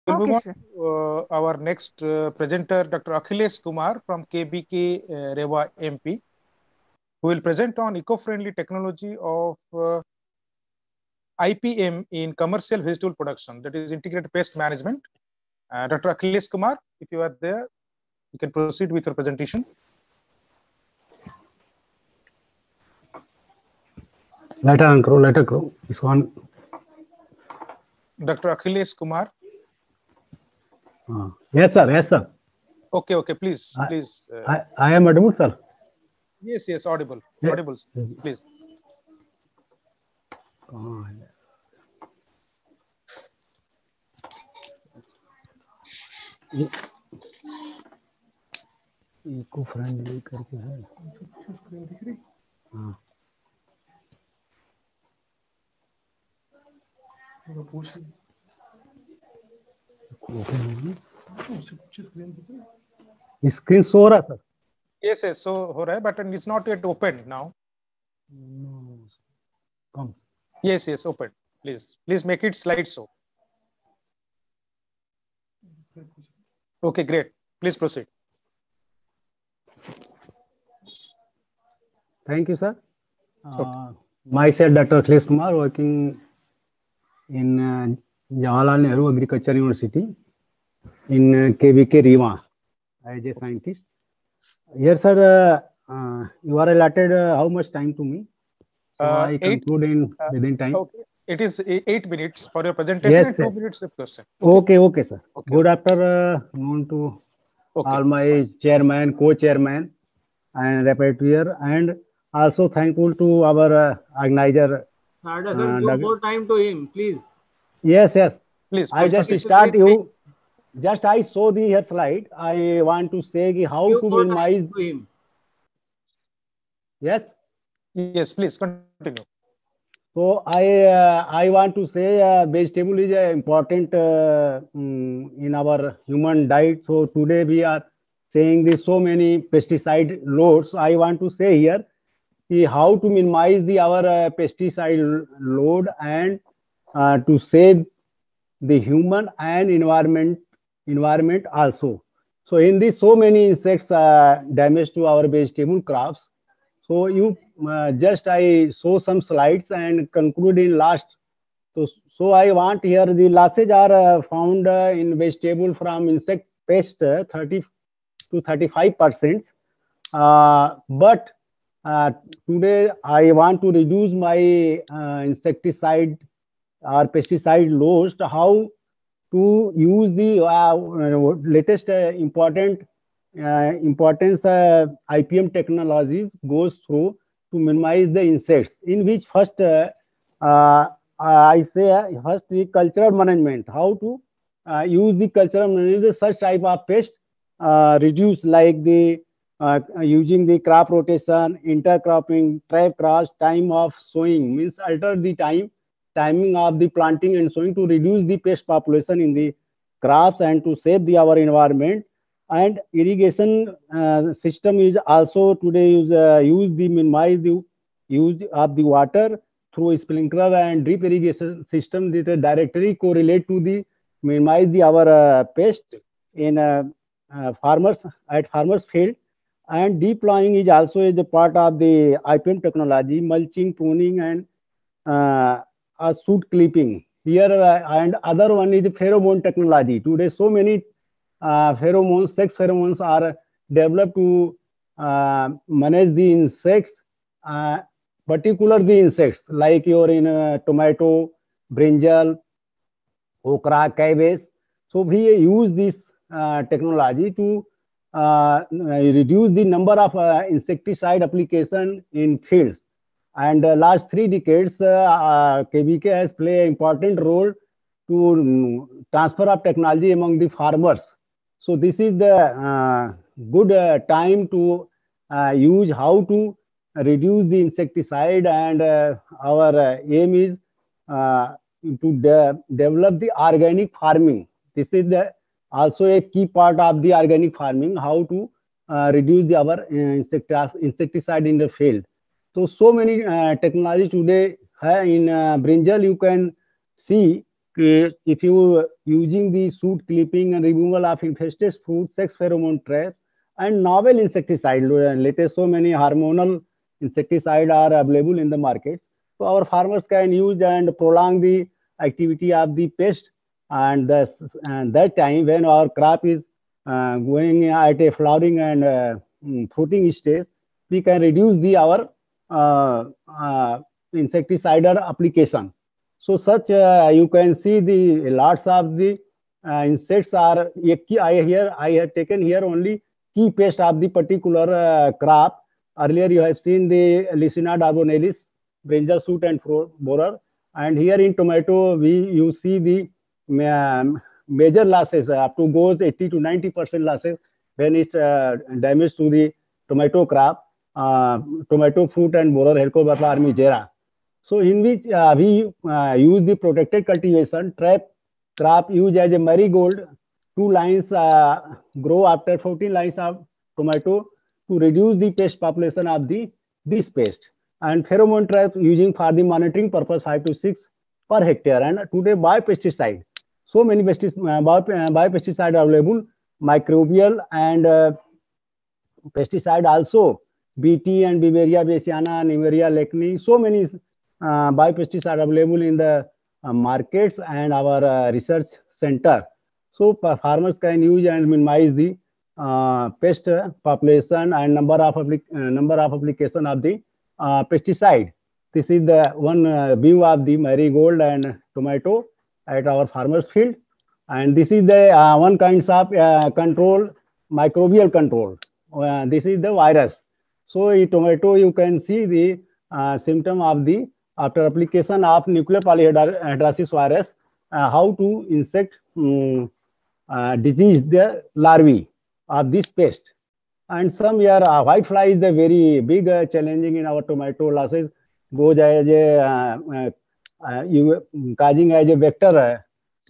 We'll move Okay, on sir. to our next presenter, Dr. Akhilesh Kumar from KBK Rewa MP, who will present on eco-friendly technology of IPM in commercial vegetable production, that is integrated pest management. Dr. Akhilesh Kumar, if you are there, you can proceed with your presentation. Later grow. This one. Dr. Akhilesh Kumar. Yes, sir. Yes, sir. Okay, please, I, please. I am audible, sir. Yes, audible, Yeah. audible, please. Eco friendly करके है। हाँ। Screen show हो रहा sir? Yes, so हो रहा है, but it's not yet opened now. No. Come. Yes, open. Please make it slideshow. Okay, great. Please proceed. Thank you, sir. Myself, Dr. Akhilesh Kumar, working in Jawaharlal Nehru Agriculture University in KVK Rewa as a scientist. Here, sir, you are allotted how much time to me? So I conclude in within time. Okay. It is 8 minutes for your presentation, yes, and 2 minutes of question. Okay, sir. Good afternoon to all my chairman, co-chairman, and rapporteur, and also thankful to our organizer. Sir, give more time to him, please. Yes. Please. I just start you. Just I saw the here slide. I want to say how give to more minimize. Time to him. Yes, please continue. So I want to say vegetable is important in our human diet. So today we are saying this so many pesticide loads. I want to say here how to minimize our pesticide load and to save the human and environment also. So in this so many insects damage to our vegetable crops. So you just I show some slides and conclude in last. So I want here the losses are found in vegetable from insect pest 30 to 35%. But today I want to reduce my insecticide or pesticide loads. How to use the latest importance IPM technologies goes through to minimize the insects, in which first I say first the cultural management, how to use the cultural management, such type of pest reduce, like the using the crop rotation, intercropping, trap crops, time of sowing, means alter the timing of the planting and sowing to reduce the pest population in the crops and to save our environment. And irrigation system is also today use the minimize the use of the water through sprinkler and drip irrigation system that directly correlate to the minimize our pest in farmers field. And deep plowing is also a part of the IPM technology, mulching, pruning, and shoot clipping. Here and other one is the pheromone technology. Today, so many pheromones, sex pheromones are developed to manage the insects, particular the insects like your in tomato, brinjal, okra, cabbage. So we use this technology to reduce the number of insecticide application in fields. And last 3 decades, KBK has played an important role to transfer of technology among the farmers. So this is the good time to use how to reduce the insecticide, and our aim is to develop the organic farming. This is also a key part of the organic farming, how to reduce our insecticide in the field. So many technology today in brinjal you can see if you using the shoot clipping and removal of infested fruit, sex pheromone trap, and novel insecticide, latest so many hormonal insecticide are available in the markets. So our farmers can use and prolong the activity of the pest, and that time when our crop is going at a flowering and fruiting stage, we can reduce the our insecticidal application. So such you can see the lots of the insects are I have taken here only key pest of the particular crop. Earlier you have seen the Lycaena darbonalis, brinjal shoot and borer, and here in tomato you see the major losses up to goes 80 to 90% losses when it's damage to the tomato crop, tomato fruit and borer Helicobacter armigera. So in which we use the protected cultivation, trap crop use as a marigold, 2 lines grow after 14 lines of tomato to reduce the pest population of this pest, and pheromone trap using for the monitoring purpose 5 to 6 per hectare. And today biopesticide, so many biopesticide are available, microbial and pesticide also, BT and Beauveria bassiana, Nemeria lacni, so many biopesticides are available in the markets and our research center. So farmers can use and minimize the pest population and number of application of the pesticide. This is the one view of the marigold and tomato at our farmers field, and this is the one kinds of control, microbial control. This is the virus. So in tomato you can see the symptom of the after application of nuclear polyhedrosis virus, how to insect disease the larvae of this pest. And some here white fly is the very big challenging in our tomato losses, goes as a causing as a vector,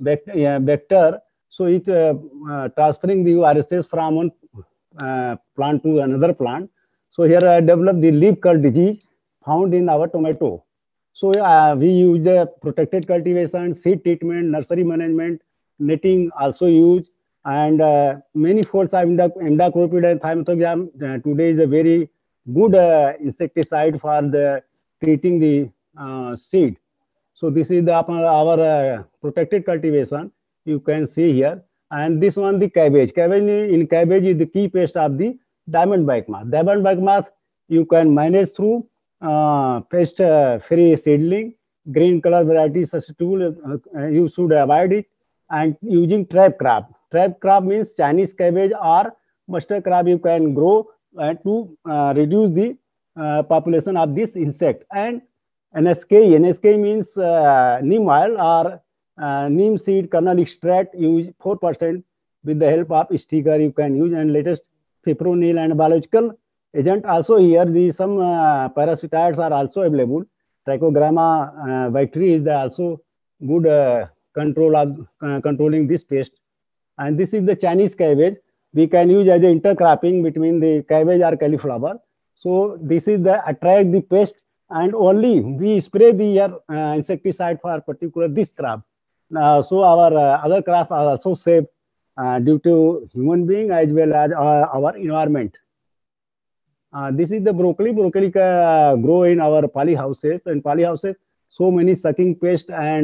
so it transferring the viruses from one plant to another plant. So here I developed the leaf curl disease found in our tomato. So we use the protected cultivation, seed treatment, nursery management, netting also use, and many folds of imidacloprid and thiamethoxam today is a very good insecticide for the treating the seed. So this is the our protected cultivation you can see here, and this one the cabbage. In cabbage is the key pest of the diamond bag moth. Diamond bag moth you can manage through pest free seedling, green color variety susceptible, you should avoid it, and using trap crop. Trap crop means Chinese cabbage or mustard crop you can grow to reduce the population of this insect. And NSK means neem oil or neem seed kernel extract, use 4% with the help of sticker you can use, and latest fipronil and biological agent also here. The some parasitoids are also available. Trichogramma bacteria is also good control of controlling this pest. And this is the Chinese cabbage. We can use as an intercropping between the cabbage or cauliflower. So this is the attract the pest, and only we spray the insecticide for particular this crop. So our other crop are also safe due to human being as well as our environment. This is the broccoli. Broccoli grow in our poly houses, and poly houses so many sucking pests and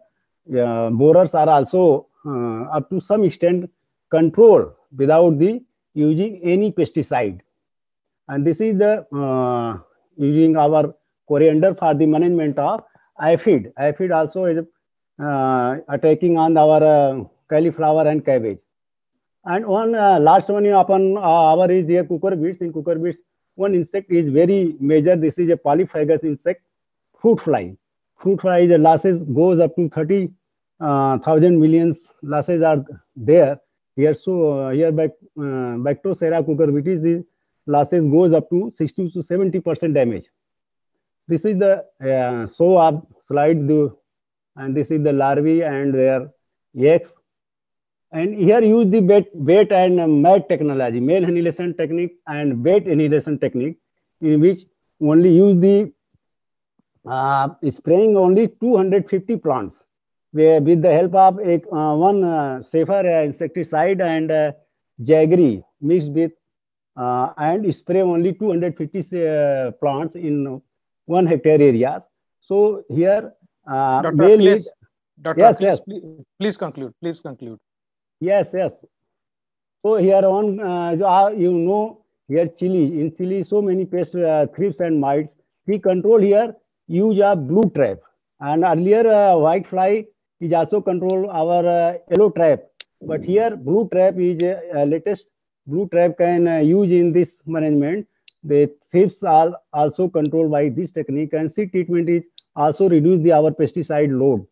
borers are also up to some extent controlled without the using any pesticide. And this is the using our coriander for the management of aphid. Aphid also is attacking on our cauliflower and cabbage. And one last one upon our is here cucurbits. In cucurbits, one insect is very major. This is a polyphagous insect, fruit fly. Fruit fly is losses goes up to 30,000 millions losses are there here. So here Bactrocera cucurbitis is losses goes up to 60 to 70% damage. This is the show of slide, and this is the larvae and their eggs. And here use the bait and mat technology, male annihilation technique and bait annihilation technique, in which only use the spraying only 250 plants. with the help of one safer insecticide and jaggery mixed with and spray only 250 plants in 1 hectare area. So here Dr. they Achilles, need. Dr. Yes, Achilles, yes, please conclude. Please conclude. yes, yes. So here on, you know, here in chili, so many pests, thrips and mites. We control here use a blue trap, and earlier white fly is also control our yellow trap. But here blue trap is latest. Blue trap can use in this management. The thrips are also controlled by this technique, and seed treatment is also reduce the our pesticide load.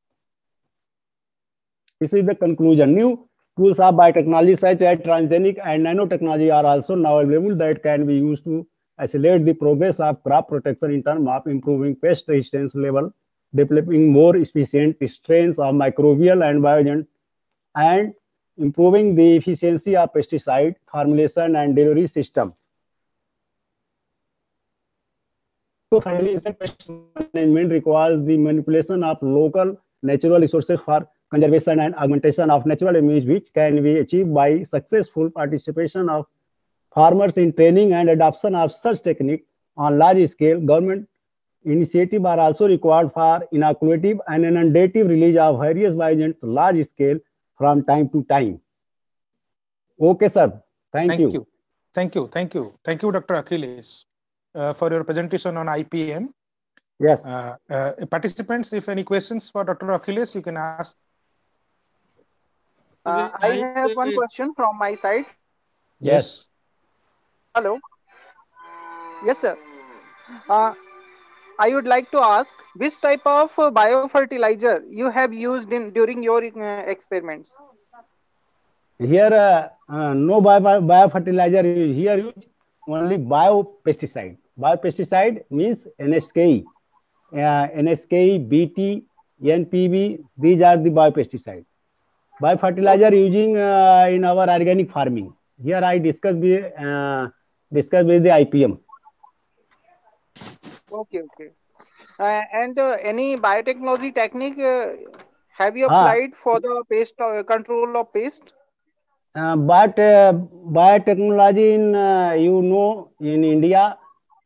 This is the conclusion. New tools of biotechnology such as transgenic and nanotechnology are also now available that can be used to accelerate the progress of crop protection in terms of improving pest resistance level, developing more efficient strains of microbial and bioagent, and improving the efficiency of pesticide formulation and delivery system. So finally, insect pest management requires the manipulation of local natural resources for conservation and augmentation of natural image, which can be achieved by successful participation of farmers in training and adoption of such technique on large scale. Government initiatives are also required for inoculative and inundative release of various bioagents large scale from time to time. Okay, sir. Thank you. Thank you. Thank you. Thank you, Dr. Achilles, for your presentation on IPM. Yes. Participants, if any questions for Dr. Achilles, you can ask. I have one question from my side. Yes. Hello. Yes, sir. I would like to ask which type of biofertilizer you have used during your experiments. Here, no biofertilizer. Here, use only biopesticide. Biopesticide means NSK, NSK, BT, NPB. These are the biopesticide. Biofertilizer using in our organic farming. Here, I discuss with the IPM. Okay, okay. And any biotechnology technique have you applied for the pest control of pest? But biotechnology in you know in India,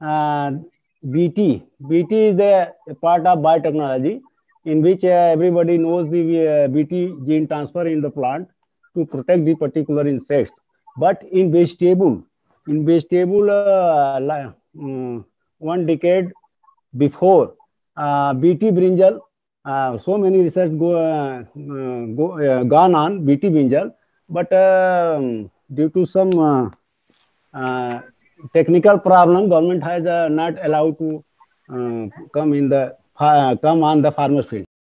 BT is the part of biotechnology in which everybody knows the BT gene transfer in the plant to protect the particular insects. But in vegetable, 1 decade before, BT brinjal, so many research gone on BT brinjal, but due to some technical problem, government has not allowed to come on the farmer's field.